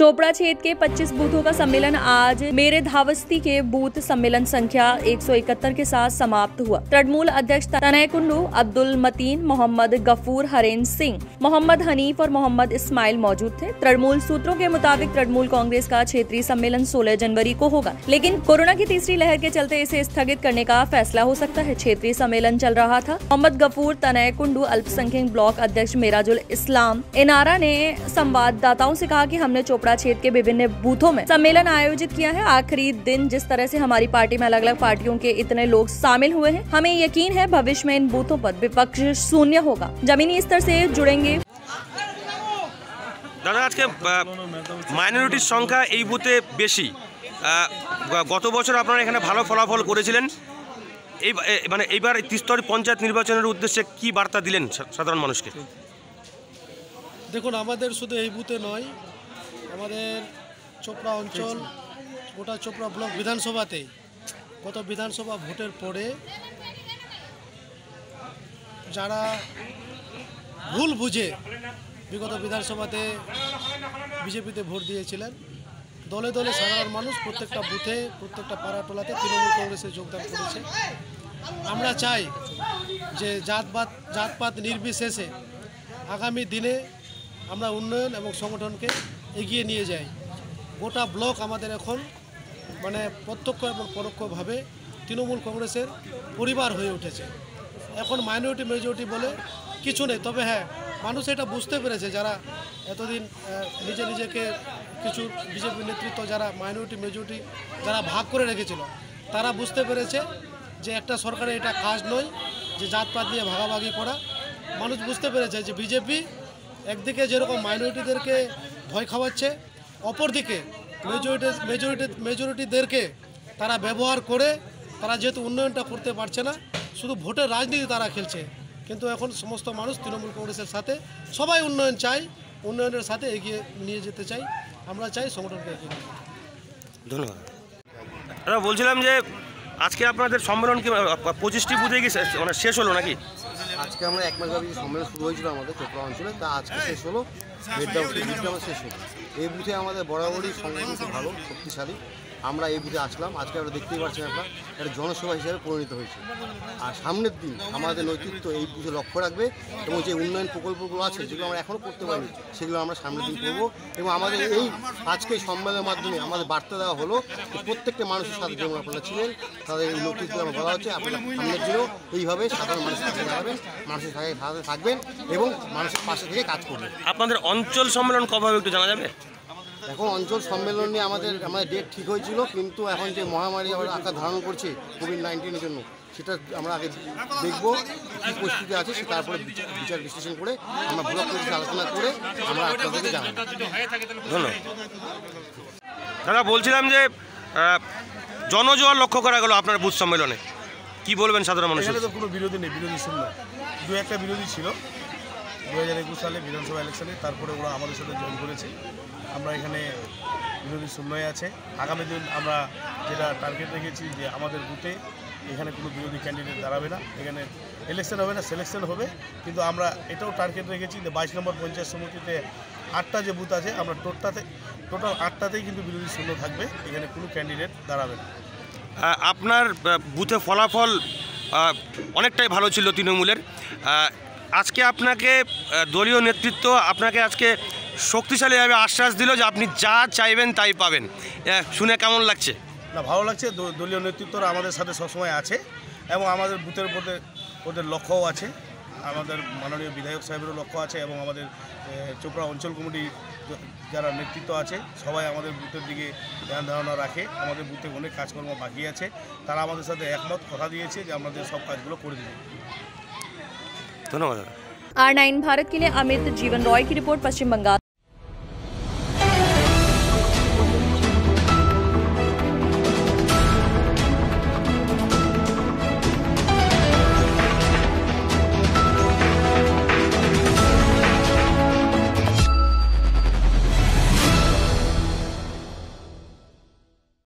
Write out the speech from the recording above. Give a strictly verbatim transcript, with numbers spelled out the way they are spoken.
चोपड़ा क्षेत्र के पच्चीस बूथों का सम्मेलन आज मेरे धावस्ती के बूथ सम्मेलन संख्या एक सौ इकहत्तर के साथ समाप्त हुआ। तृणमूल अध्यक्ष तनय कुंडू, अब्दुल मतीन, मोहम्मद गफूर, हरेंद्र सिंह, मोहम्मद हनीफ और मोहम्मद इस्माइल मौजूद थे। तृणमूल सूत्रों के मुताबिक तृणमूल कांग्रेस का क्षेत्रीय सम्मेलन सोलह जनवरी को होगा, लेकिन कोरोना की तीसरी लहर के चलते इसे स्थगित करने का फैसला हो सकता है। क्षेत्रीय सम्मेलन चल रहा था। मोहम्मद गफूर, तनय कुंडू, अल्पसंख्यक ब्लॉक अध्यक्ष मिराजुल इस्लाम इनारा ने संवाददाताओं से कहा कि हमने चोपड़ा क्षेत्र के विभिन्न बूथों में सम्मेलन आयोजित किया है। आखिरी दिन जिस तरह से हमारी पार्टी में अलग अलग पार्टियों के इतने लोग शामिल हुए हैं, हमें यकीन है भविष्य में इन बूथों पर विपक्ष शून्य होगा। जमीनी स्तर से जुड़ेंगे। दादा, आज के মাইনরিটির সংখ্যা এই বুথে বেশি। গত বছর আপনারা এখানে ভালো ফলাফল করেছিলেন, এই মানে এইবার ত্রিস্তরী পঞ্চায়েত নির্বাচনের উদ্দেশ্যে কি বার্তা দিলেন সাধারণ মানুষকে? দেখুন, আমাদের শুধু এই বুথে নয়, আমাদের চোপড়া অঞ্চল, গোটা চোপড়া ব্লক বিধানসভাতে গত বিধানসভা ভোটের পরে যারা ভুল বুঝে বিগত বিধানসভাতে বিজেপিতে ভোট দিয়েছিলেন, দলে দলে সাধারণ মানুষ প্রত্যেকটা বুথে, প্রত্যেকটা পাড়াটোলাতে তৃণমূল কংগ্রেসে যোগদান করেছে। আমরা চাই যে জাতপাত জাতপাত নির্বিশেষে আগামী দিনে আমরা উন্নয়ন এবং সংগঠনকে এগিয়ে নিয়ে যাই। গোটা ব্লক আমাদের এখন মানে প্রত্যক্ষ এবং পরোক্ষভাবে তৃণমূল কংগ্রেসের পরিবার হয়ে উঠেছে। এখন মাইনরিটি মেজরিটি বলে কিছু নেই, তবে হ্যাঁ, মানুষ এটা বুঝতে পেরেছে, যারা এতদিন নিজে নিজেকে কিছু বিজেপি নেতৃত্ব যারা মাইনরিটি মেজরিটি যারা ভাগ করে রেখেছিল, তারা বুঝতে পেরেছে যে একটা সরকারের এটা কাজ নয় যে জাতপাত নিয়ে ভাগাভাগি করা। মানুষ বুঝতে পেরেছে যে বিজেপি একদিকে যেরকম মাইনরিটিদেরকে ভয় খাওয়াচ্ছে, অপরদিকে মেজরিটি মেজরিটি মেজরিটিদেরকে তারা ব্যবহার করে তারা যেহেতু উন্নয়নটা করতে পারছে না, শুধু ভোটের রাজনীতি তারা খেলছে। কিন্তু এখন সমস্ত মানুষ তৃণমূল কংগ্রেসের সাথে, সবাই উন্নয়ন চাই, উন্নয়নের সাথে এগিয়ে নিয়ে যেতে চাই। আমরা চাই সংগঠনকে এগিয়ে নিয়ে। ধন্যবাদ। দাদা, বলছিলাম যে আজকে আপনাদের সম্মেলন কি পঁচিশটি বুথে কি মানে শেষ হলো নাকি? আজকে আমরা এক মাস ব্যাপী সম্মেলন শুরু হয়েছিল আমাদের চোপড়া অঞ্চলে, তা আজকে শেষ হলো। আমার শেষ হলো। এই বুথে আমাদের বরাবরই সংগঠন খুব ভালো, শক্তিশালী। আমরা এই বুথে আসলাম, আজকে আমরা দেখতেই পাচ্ছেন আপনার একটা জনসভা হিসেবে পরিণত হয়েছে। আর সামনের দিন আমাদের নেতৃত্ব এই বুথে লক্ষ্য রাখবে এবং যে উন্নয়ন প্রকল্পগুলো আছে যেগুলো আমরা এখনও করতে পারিনি, সেগুলো আমরা সামনের দিন করব। এবং আমাদের এই আজকে সম্মেলনের মাধ্যমে আমাদের বার্তা দেওয়া হলো প্রত্যেকটা মানুষের সাথে যেমন আপনারা ছিলেন, তাদের এই নেতৃত্বে আমরা বলা হচ্ছে আপনারা সামনের দিনেও এইভাবে সাধারণ মানুষের সাথে দাঁড়াবেন, মানুষের সাথে থাকবেন এবং মানুষের পাশে থেকে কাজ করবেন। আপনাদের অঞ্চল সম্মেলন কবে হবে একটু জানা যাবে? এখন অঞ্চল সম্মেলন নিয়ে আমাদের আমাদের ডেট ঠিক হয়েছিল, কিন্তু এখন যে মহামারী আকার ধারণ করছে কোভিড নাইন্টিনের জন্য, সেটা আমরা আগে দেখব কী পরিস্থিতি আছে, সে তারপরে বিচার বিশ্লেষণ করে আমরা ব্লক কমিটিতে আলোচনা করে আমরা আপনাদেরকে জানাবো। ধন্যবাদ। দাদা, বলছিলাম যে জনজোয়ার লক্ষ্য করা গেল আপনার বুথ সম্মেলনে, কি বলবেন সাধারণ মানুষ? এখানে তো কোনো বিরোধী নেই, বিরোধী শূন্য। দু একটা বিরোধী ছিল দু হাজার একুশ সালে বিধানসভা ইলেকশনে, তারপরে ওরা আমাদের সাথে জয়েন করেছে। আমরা এখানে বিরোধী শূন্যই আছে। আগামী দিন আমরা যেটা টার্গেট রেখেছি যে আমাদের বুথে এখানে কোনো বিরোধী ক্যান্ডিডেট দাঁড়াবে না, এখানে ইলেকশন হবে না, সিলেকশন হবে। কিন্তু আমরা এটাও টার্গেট রেখেছি যে বাইশ নম্বর পঞ্চায়েত সমিতিতে আটটা যে বুথ আছে, আমরা টোটাতে টোটাল আটটাতেই কিন্তু বিরোধী শূন্য থাকবে, এখানে কোনো ক্যান্ডিডেট দাঁড়াবে না। আপনার বুথে ফলাফল অনেকটাই ভালো ছিল তৃণমূলের। আজকে আপনাকে দলীয় নেতৃত্ব আপনাকে আজকে শক্তিশালীভাবে আশ্বাস দিল যে আপনি যা চাইবেন তাই পাবেন, শুনে কেমন লাগছে? না, ভালো লাগছে। দলীয় নেতৃত্বরা আমাদের সাথে সবসময় আছে এবং আমাদের বুথের উপরে ওদের লক্ষ্যও আছে, আমাদের মাননীয় বিধায়ক সাহেবেরও লক্ষ্য আছে এবং আমাদের চোপড়া অঞ্চল কমিটি যারা নেতৃত্ব আছে সবাই আমাদের বুথের দিকে ধ্যান ধারণা রাখে। আমাদের বুথে অনেক কাজকর্ম বাকি আছে, তারা আমাদের সাথে একমত কথা দিয়েছে যে আমাদের সব কাজগুলো করে দেবে। धन्यवाद। आर नाइन भारत के लिए अमित जीवन रॉय की रिपोर्ट, पश्चिम बंगाल।